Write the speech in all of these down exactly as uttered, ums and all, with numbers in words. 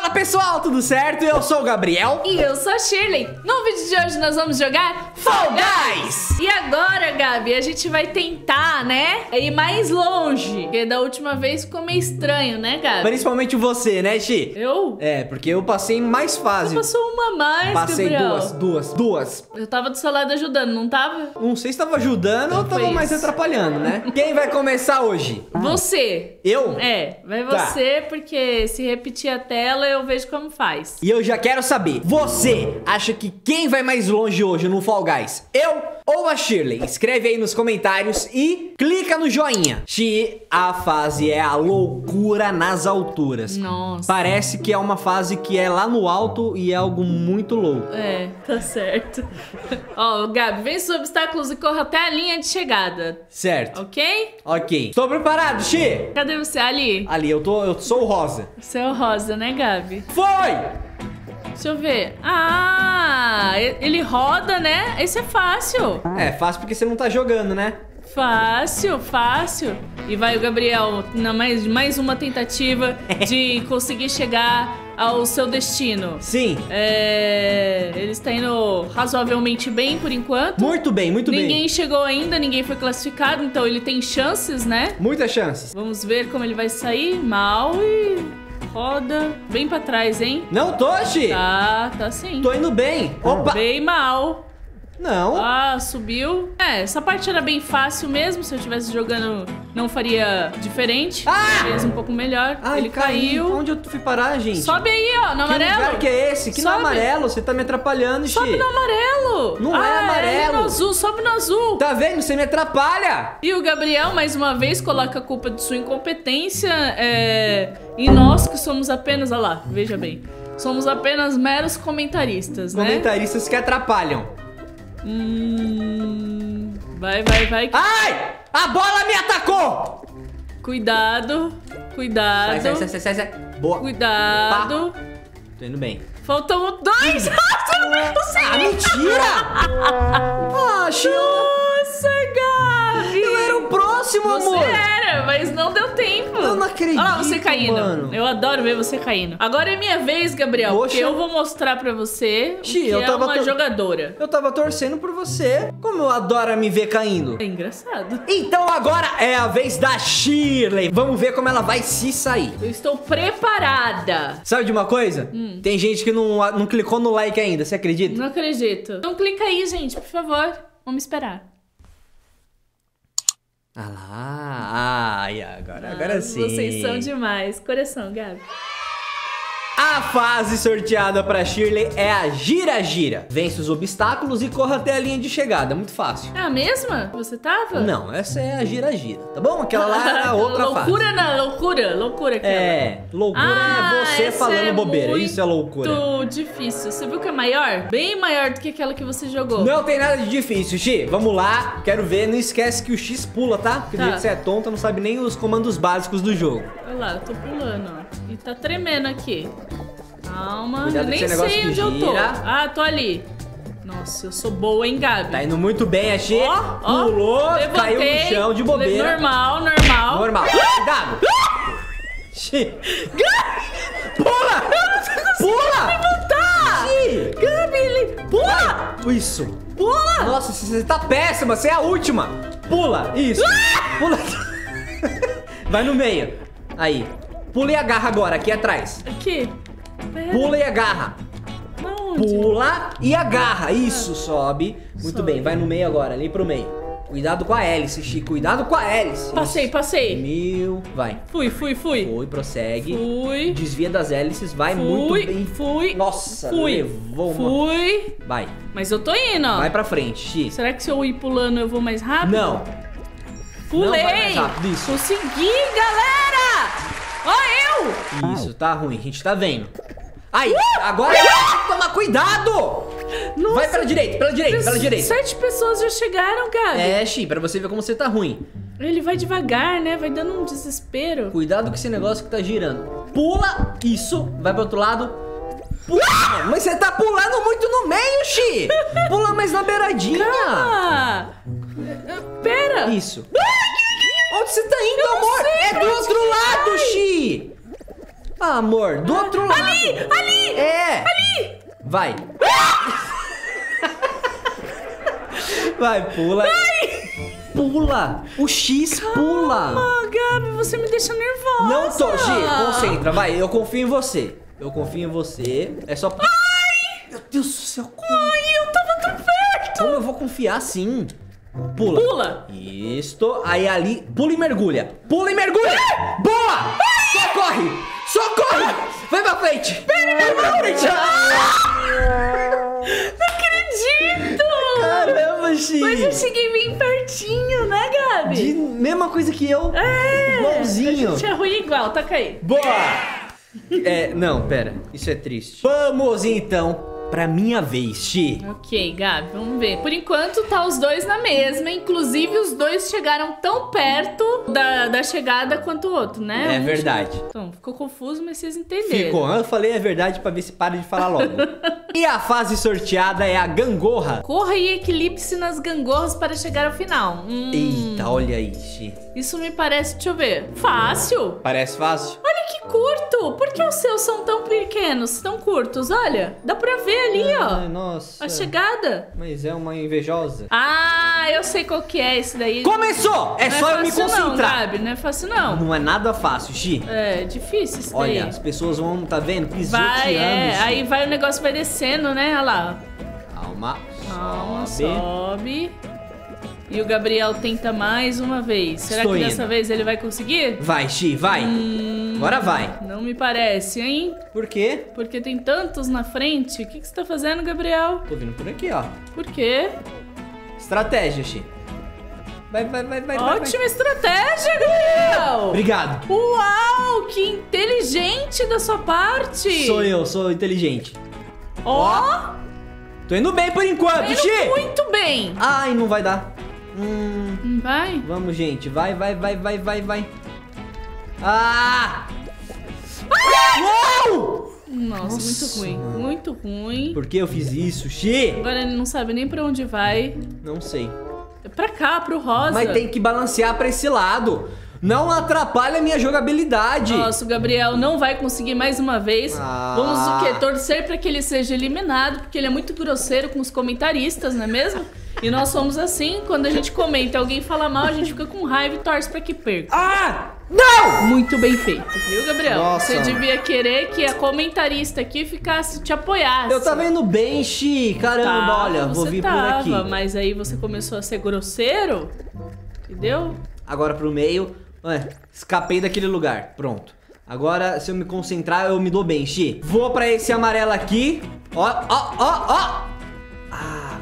Fala pessoal, tudo certo? Eu sou o Gabriel. E eu sou a Shirley. No vídeo de hoje nós vamos jogar Fall Guys! E agora, Gabi, a gente vai tentar, né, ir mais longe. Porque da última vez ficou meio estranho, né, Gabi? Principalmente você, né, Xi? Eu? É, porque eu passei mais fase. Você passou uma a mais, Passei Gabriel. duas, duas, duas. Eu tava do seu lado ajudando, não tava? Não sei se tava ajudando ou tava Foi mais isso. atrapalhando, né? Quem vai começar hoje? Você. Eu? É, vai Tá. você, porque se repetir a tela eu vejo como faz. E eu já quero saber, você acha que quem vai mais longe hoje no Fall Guys? Eu ou a Shirley? Escreve aí nos comentários e clica no joinha. Xi, a fase é a loucura nas alturas. Nossa. Parece que é uma fase que é lá no alto e é algo muito louco. É, tá certo. Ó, Gabi, vence os obstáculos e corra até a linha de chegada. Certo. Ok? Ok. Estou preparado, Xi? Cadê você? Ali? Ali, eu, tô, eu sou o rosa. Você é o rosa, né, Gabi? Foi! Deixa eu ver. Ah, ele roda, né? Esse é fácil. É, fácil porque você não tá jogando, né? Fácil, fácil. E vai o Gabriel na mais, mais uma tentativa de conseguir chegar ao seu destino. Sim. É, ele está indo razoavelmente bem por enquanto. Muito bem, muito Ninguém bem. chegou ainda, ninguém foi classificado, então ele tem chances, né? Muitas chances. Vamos ver como ele vai sair. Mal e roda bem pra trás, hein? Não tô, Xi. Tá, tá sim. Tô indo bem. Opa! Bem mal. Não. Ah, subiu. É, essa parte era bem fácil mesmo. Se eu estivesse jogando, não faria diferente. Ah! Fez um pouco melhor. Ai, ele caí. caiu. Onde eu fui parar, gente? Sobe aí, ó, no Que amarelo. lugar que é esse? Que no Sobe. amarelo? Você tá me atrapalhando, Xi. Sobe no amarelo. Não ah, é amarelo. É no azul, sobe no azul. Tá vendo? Você me atrapalha. E o Gabriel, mais uma vez, coloca a culpa de sua incompetência é, em nós, que somos apenas... Olha lá, veja bem. Somos apenas meros comentaristas, né? Comentaristas que atrapalham. Hum, vai, vai, vai. Ai! A bola me atacou! Cuidado, cuidado. Sai, sai, sai, sai, sai. Boa. Cuidado. Tô indo bem. Faltam dois. Você não vai conseguir. Ah, mentira! Ah, Xi, eu... Nossa, Gabi. eu era o próximo, Você amor. era, mas não deu tempo. Eu não acredito, Olha lá você caindo. mano. Eu adoro ver você caindo. Agora é minha vez, Gabriel. Poxa. Porque eu vou mostrar pra você o Xi, que eu é tava uma tor- jogadora. Eu tava torcendo por você. Como eu adoro me ver caindo. É engraçado. Então agora é a vez da Shirley. Vamos ver como ela vai se sair. Eu estou preparada. Sabe de uma coisa? Hum. Tem gente que não, não clicou no like ainda, você acredita? Não acredito. Então clica aí, gente, por favor. Vamos esperar. Ah lá, ai, agora, agora Ah, sim. Vocês são demais. Coração, Gabi. A fase sorteada pra Shirley é a gira-gira. Vence os obstáculos e corra até a linha de chegada, muito fácil. É a mesma? Você tava? Não, essa é a gira-gira, tá bom? Aquela lá era a outra fase. Loucura não, loucura, loucura aquela. É, loucura Ah, é você essa falando é bobeira, muito isso é loucura. difícil. Você viu que é maior? Bem maior do que aquela que você jogou. Não tem nada de difícil, Xi. Vamos lá, quero ver. Não esquece que o X pula, tá? Porque do Tá. jeito que você é tonta, não sabe nem os comandos básicos do jogo. Olha lá, eu tô pulando, ó. E tá tremendo aqui. Calma, Cuidado eu com nem esse negócio sei que onde eu tô. gira. Ah, tô ali. Nossa, eu sou boa, hein, Gabi? Tá indo muito bem, a Xi. Ó, ó, Pulou, caiu no levantei, chão de bobeira. Normal, normal. Normal. Cuidado. Xi. Pula! Pula! Levantar! Xi. Gabi, ele... Pula! Vai. Isso. Pula! Nossa, você tá péssima, você é a última. Pula, isso. Pula. Vai no meio. Aí. Pula e agarra agora, aqui atrás. Aqui. Pera. Pula e agarra. Aonde? Pula e agarra. Isso, sobe. Muito Sobe. bem, vai no meio agora, ali pro meio. Cuidado com a hélice, Chico. Cuidado com a hélice. Passei, passei. Mil. Vai. Fui, fui, fui. Foi, prossegue. Fui. Desvia das hélices, vai Fui, muito bem. fui. Nossa, Fui. levou uma. Fui. Vai. Mas eu tô indo, ó. Vai pra frente, Chi. Será que se eu ir pulando eu vou mais rápido? Não. Pulei. Não vai mais rápido, isso. Consegui, galera. Ó eu. Isso, tá ruim, a gente tá vendo. Aí, agora toma cuidado! Nossa. Vai pela direita, pela direita, pela direita. Sete pessoas já chegaram, Gabi. É, Chi, pra você ver como você tá ruim. Ele vai devagar, né? Vai dando um desespero. Cuidado com esse negócio que tá girando. Pula, isso, vai pro outro lado. Pula! Mas você tá pulando muito no meio, Chi! Pula mais na beiradinha. Ah, pera. Isso. Onde você tá indo, Eu não amor? sei É pra do onde outro que lado, vai. Chi! Ah, amor, do outro lado. Ali, ali, É. ali. Vai. Vai, pula. Pula. O X pula. Ah, Gabi, você me deixa nervosa. Não tô, Gi, concentra, vai. Eu confio em você. Eu confio em você. É só... Ai! Meu Deus do céu. Como, Ai, eu tava tão perto. como eu vou confiar assim? Pula. Pula. Isto. Aí ali, pula e mergulha. Pula e mergulha. Boa! Socorre! Socorre! Vai pra frente! Vai pra frente! Não acredito. Caramba, Gi! Mas eu cheguei bem pertinho, né, Gabi? De mesma coisa que eu. É. Igualzinho. A gente é ruim igual, taca aí. Boa! É, não, pera. Isso é triste. Vamos então pra minha vez, Xi. Ok, Gabi, vamos ver. Por enquanto tá os dois na mesma. Inclusive, os dois chegaram tão perto da, da chegada quanto o outro, né? É Um verdade. chegou- Então, ficou confuso, mas vocês entenderam. Ficou. Eu falei a verdade pra ver se para de falar logo. E a fase sorteada é a gangorra. Corra e equilibre-se nas gangorras para chegar ao final. Hum, Eita, olha aí, Xi. Isso me parece, deixa eu ver, fácil. Parece fácil? Olha que curto. Por que os seus são tão pequenos, tão curtos? Olha, dá pra ver ali, Ai, ó. nossa. A chegada. Mas é uma invejosa. Ah, eu sei qual que é esse daí. Começou! É Não só é eu me fácil não, concentrar. Gabi, não é fácil não. Não é nada fácil, Xi. É difícil isso daí. Olha, as pessoas vão, tá vendo? Pisoteando. Vai, é, Xi. aí vai o negócio vai descendo, né? Olha lá. Calma. Calma, sobe. sobe. E o Gabriel tenta mais uma vez. Será Estou que indo. dessa vez ele vai conseguir? Vai, Xi, vai. Hum, Agora vai. Não me parece, hein? Por quê? Porque tem tantos na frente. O que, que você tá fazendo, Gabriel? Tô vindo por aqui, ó. Por quê? Estratégia, Xi. Vai, vai, vai, vai. vai, Ótima estratégia, Gabriel! vai. Obrigado. Uau, que inteligente da sua parte! Sou eu, sou inteligente. Ó, Tô indo bem por enquanto, indo Xi. muito bem! Ai, não vai dar. Hum, Hum, Vai? vamos, gente. Vai, vai, vai, vai, vai, vai. Ah! Uau! Nossa, Nossa. muito ruim, muito ruim. Por que eu fiz isso, Xi? Agora ele não sabe nem pra onde vai. Não sei. É pra cá, pro rosa. Mas tem que balancear pra esse lado. Não atrapalha a minha jogabilidade. Nossa, o Gabriel não vai conseguir mais uma vez. Ah. Vamos o quê? Torcer pra que ele seja eliminado, porque ele é muito grosseiro com os comentaristas, não é mesmo? E nós somos assim, quando a gente comenta e alguém fala mal, a gente fica com raiva e torce pra que perca. Ah! Não! Muito bem feito, viu, Gabriel? Nossa. Você devia querer que a comentarista aqui ficasse, te apoiasse. Eu tava indo bem, Xi. Caramba, Tava, olha, vou você vir tava, por aqui. Mas aí você começou a ser grosseiro, entendeu? Agora pro meio. Ué, escapei daquele lugar. Pronto. Agora, se eu me concentrar, eu me dou bem, Xi. Vou pra esse amarelo aqui. Ó, ó, ó, ó. Ah.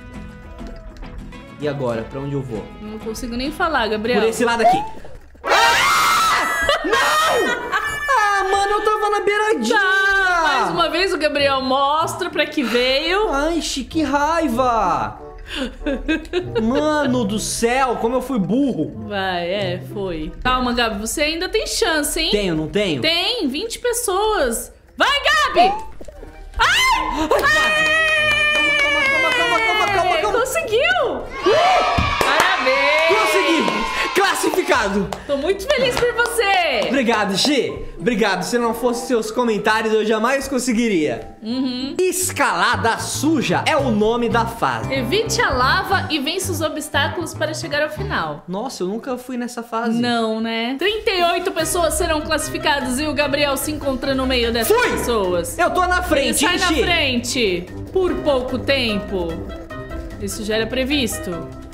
E agora, pra onde eu vou? Não consigo nem falar, Gabriel. Por esse lado aqui. Ah! Não! Ah, mano, eu tava na beiradinha. Tá, mais uma vez o Gabriel mostra pra que veio. Ai, Xi, que raiva. Mano do céu, como eu fui burro. Vai, é, foi. Calma, Gabi, você ainda tem chance, hein? Tenho, não tenho? Tem, vinte pessoas. Vai, Gabi! Ai! Calma, calma, calma, calma, calma, calma. Conseguiu! Parabéns! Consegui! Classificado! Tô muito feliz por você! Obrigado, Xi. Obrigado. Se não fosse seus comentários, eu jamais conseguiria. Uhum. Escalada suja é o nome da fase. Evite a lava e vença os obstáculos para chegar ao final. Nossa, eu nunca fui nessa fase. Não, né? trinta e oito pessoas serão classificadas e o Gabriel se encontra no meio dessas Fui! pessoas. Eu tô na Ele frente, sai hein, na Xi? frente por pouco tempo. Isso já era previsto.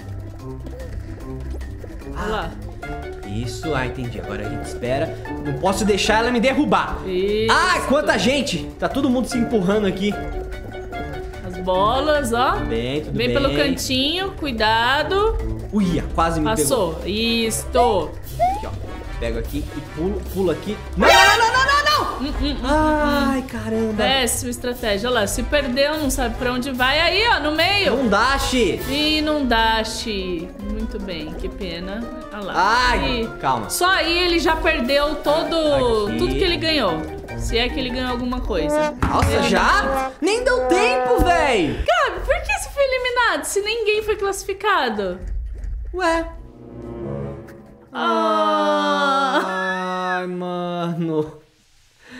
Olha lá. Isso, ah, entendi. Agora a gente espera. Não posso deixar ela me derrubar. Isso. Ah, quanta gente! Tá todo mundo se empurrando aqui. As bolas, ó. Tudo bem, tudo Vem bem. pelo cantinho, cuidado. Uia, quase me pegou. Passou. Isto. Aqui, ó. Pego aqui e pulo, pulo aqui. Não, não, não, não, não, não! Hum, hum, hum. Ai, caramba. Péssima estratégia. Olha lá, se perdeu, não sabe pra onde vai. Aí, ó, no meio. Não dá, Xi. Ih, não dá, Xi. Muito bem, que pena. Olha lá. Ai, E calma. só aí ele já perdeu todo, Aqui. tudo que ele ganhou. Se é que ele ganhou alguma coisa. Nossa, Ele- já? Nem deu tempo, véi. Gabi, por que você foi eliminado se ninguém foi classificado? Ué. Ah. Ai, mano.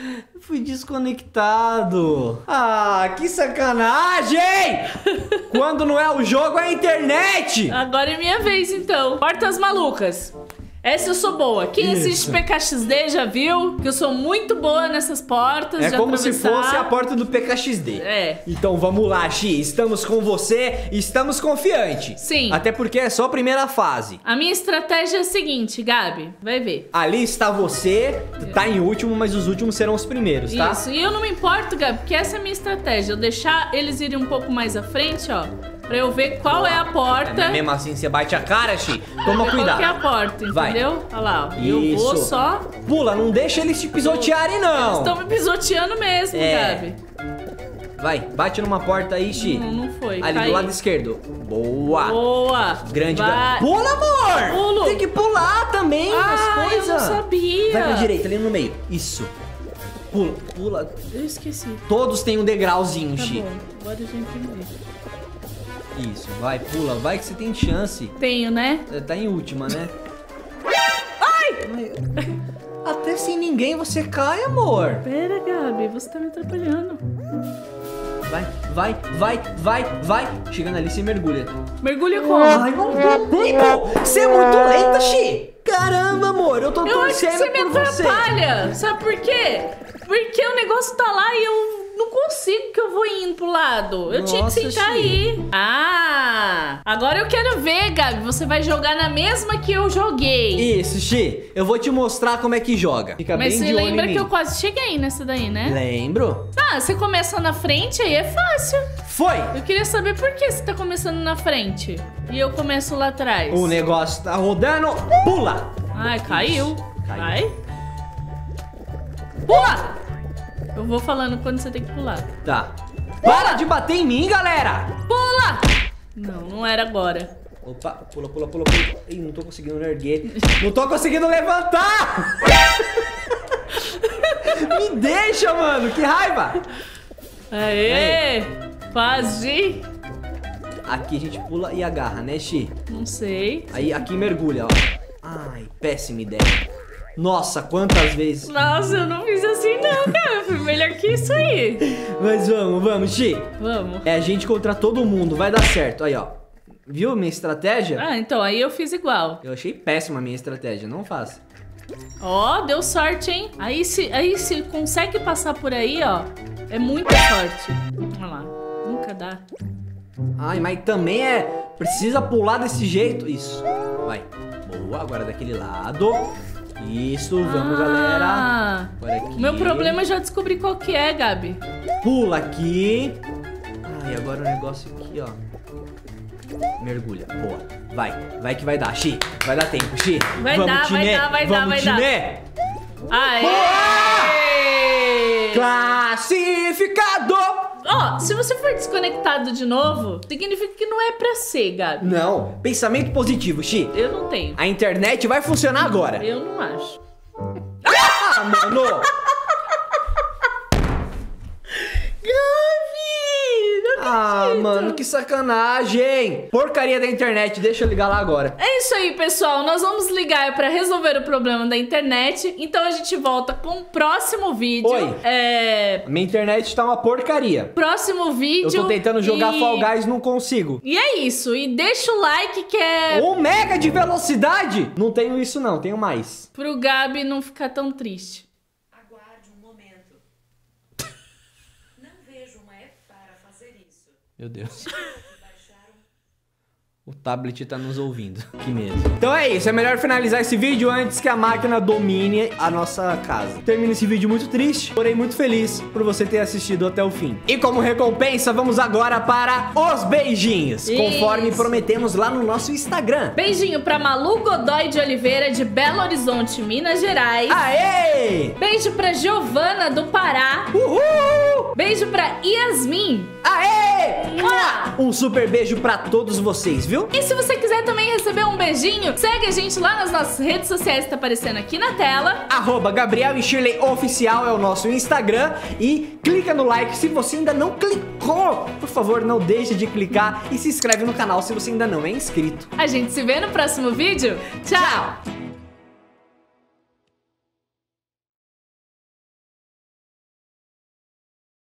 Fui desconectado. Ah, que sacanagem! Quando não é o jogo, é a internet! Agora é minha vez, então. Portas malucas. Essa eu sou boa. Quem Isso. assiste P K X D já viu que eu sou muito boa nessas portas. É de como se atravessar. fosse a porta do P K X D. É. Então vamos lá, Xi. Estamos com você, estamos confiantes. Sim. Até porque é só a primeira fase. A minha estratégia é a seguinte, Gabi. Vai ver. Ali está você, tá em último, mas os últimos serão os primeiros, tá? Isso. E eu não me importo, Gabi, porque essa é a minha estratégia. Eu deixar eles irem um pouco mais à frente, ó. Pra eu ver qual é a porta. Mesmo assim, você bate a cara, Xi. Toma Ver cuidado. Qual que é a porta, Vai. entendeu? Olha lá, ó. E eu vou Isso. só... Pula, não deixa eles te pisotearem, não. Estão me pisoteando mesmo, É. Gabi. Vai, bate numa porta aí, Xi. Não, não foi. Ali Cai. do lado esquerdo. Boa. Boa. Grande. Vai. Gra... Pula, amor. Pulo. Tem que pular também Ah, as coisas. eu não sabia. Vai pra direita, ali no meio. Isso. Pula, pula. Eu esqueci. Todos têm um degrauzinho, Tá Xi. bom, agora eu já entendi. Isso, vai, pula. Vai que você tem chance. Tenho, né? É, tá em última, né? Ai! Até sem ninguém você cai, amor. Pera, Gabi, você tá me atrapalhando. Vai, vai, vai, vai, vai. Chegando ali, você mergulha. Mergulha como? Ai, não deu tempo. Você é muito lenta, Xi. Caramba, amor, eu tô Eu acho que torcendo você me por você. atrapalha. Sabe por quê? Porque o negócio tá lá e eu não consigo, que eu vou indo pro lado. Eu tinha que Nossa, sentar Xi. aí. Ah! Agora eu quero ver, Gabi. Você vai jogar na mesma que eu joguei. Isso, Xi. Eu vou te mostrar como é que joga. Fica Mas bem você de olho lembra em que mim. eu quase cheguei nessa daí, né? Lembro. Ah, você começa na frente, aí é fácil. Foi. Eu queria saber por que você tá começando na frente e eu começo lá atrás. O negócio tá rodando. Pula. Ai, caiu. Caiu. Vai. Pula! Eu vou falando quando você tem que pular. Tá. Para de bater em mim, galera. Pula! Não, não era agora. Opa, pula, pula, pula, pula. Ih, não tô conseguindo erguer. Não tô conseguindo levantar. Me deixa, mano. Que raiva. Aê! Quase! Aqui a gente pula e agarra, né, Xi? Não sei. Aí aqui mergulha, ó. Ai, péssima ideia. Nossa, quantas vezes. Nossa, eu não fiz assim não, cara. Foi melhor que isso aí. Mas vamos, vamos, Xi. Vamos. É a gente contra todo mundo. Vai dar certo. Aí, ó. Viu minha estratégia? Ah, então, aí eu fiz igual. Eu achei péssima a minha estratégia. Não faça. Ó, deu sorte, hein? Aí se, aí se consegue passar por aí, ó, é muita sorte. Olha lá, nunca dá. Ai, mas também é... Precisa pular desse jeito. Isso. Vai. Boa, agora daquele lado. Isso, vamos, Ah, galera. Agora aqui. O meu problema eu já descobri qual que é, Gabi. Pula aqui. Ai, agora o negócio aqui, ó. Mergulha. Boa. Vai. Vai que vai dar, Xi. Vai dar tempo, Xi. Vai vamos, dar, vai Tinê. dar, vai dar, vamos, vai dar. Tinê. Aê! Classificado! Ó, se você for desconectado de novo, significa que não é pra ser, Gabi. Não. Pensamento positivo, Xi. Eu não tenho. A internet vai funcionar agora. Eu não acho. Ah, mano. Gabi! Não Ah, acredito. mano, que sacanagem. Porcaria da internet. Deixa eu ligar lá agora. É isso aí, pessoal. Nós vamos ligar pra resolver o problema da internet. Então a gente volta com o próximo vídeo. Oi. É... Minha internet tá uma porcaria. Próximo vídeo. Eu tô tentando jogar e... Fall Guys, não consigo. E é isso. E deixa o like que é Um mega de velocidade? Não tenho isso não, tenho mais. pro Gabi não ficar tão triste. Aguarde um momento. Não vejo uma app para fazer isso. Meu Deus. Baixaram. O tablet tá nos ouvindo. Que medo. Então é isso, é melhor finalizar esse vídeo antes que a máquina domine a nossa casa. Termino esse vídeo muito triste, porém muito feliz por você ter assistido até o fim. E como recompensa, vamos agora para os beijinhos, Isso. conforme prometemos lá no nosso Instagram. Beijinho pra Malu Godoy de Oliveira, de Belo Horizonte, Minas Gerais. Aê! Beijo pra Giovana, do Pará. Uhul! Beijo pra Yasmin. Aê! Mua! Um super beijo pra todos vocês, viu? E se você quiser também receber um beijinho, segue a gente lá nas nossas redes sociais que tá aparecendo aqui na tela. Arroba Gabriel e Shirley Oficial é o nosso Instagram. E clica no like se você ainda não clicou. Por favor, não deixe de clicar e se inscreve no canal se você ainda não é inscrito. A gente se vê no próximo vídeo. Tchau!